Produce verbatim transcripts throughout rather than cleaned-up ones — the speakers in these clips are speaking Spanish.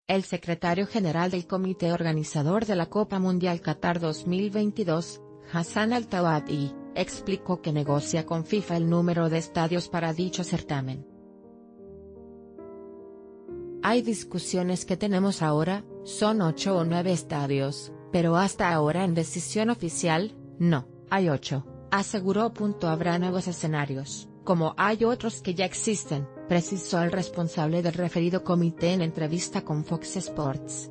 El secretario general del comité organizador de la Copa Mundial Qatar dos mil veintidós, Hassan Al-Thawadi, explicó que negocia con FIFA el número de estadios para dicho certamen. Hay discusiones que tenemos ahora, son ocho o nueve estadios, pero hasta ahora en decisión oficial, no, hay ocho, aseguró. Habrá nuevos escenarios, como hay otros que ya existen, precisó el responsable del referido comité en entrevista con Fox Sports.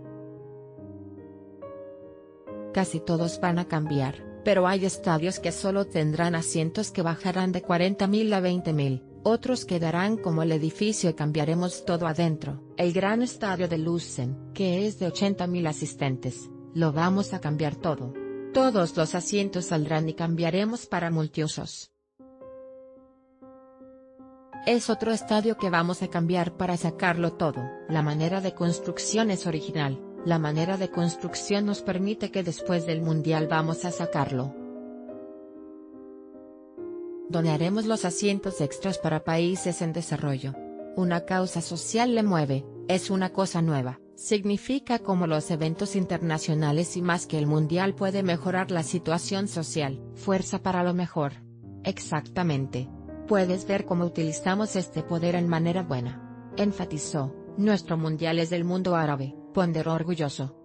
Casi todos van a cambiar, pero hay estadios que solo tendrán asientos que bajarán de cuarenta mil a veinte mil, otros quedarán como el edificio y cambiaremos todo adentro. El gran estadio de Luzen, que es de ochenta mil asistentes, lo vamos a cambiar todo. Todos los asientos saldrán y cambiaremos para multiusos. Es otro estadio que vamos a cambiar para sacarlo todo. La manera de construcción es original, la manera de construcción nos permite que después del Mundial vamos a sacarlo. Donaremos los asientos extras para países en desarrollo. Una causa social le mueve, es una cosa nueva, significa como los eventos internacionales y más que el Mundial puede mejorar la situación social. Fuerza para lo mejor. Exactamente. Puedes ver cómo utilizamos este poder en manera buena. Enfatizó, nuestro Mundial es del mundo árabe, ponderó orgulloso.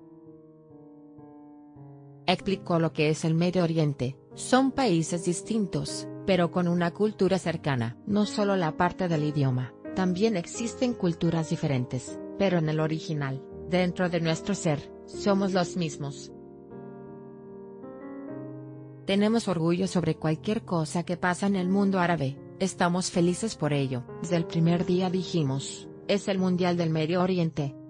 Explicó lo que es el Medio Oriente, son países distintos, pero con una cultura cercana. No solo la parte del idioma, también existen culturas diferentes, pero en el original, dentro de nuestro ser, somos los mismos. Tenemos orgullo sobre cualquier cosa que pasa en el mundo árabe, estamos felices por ello. Desde el primer día dijimos, es el Mundial del Medio Oriente,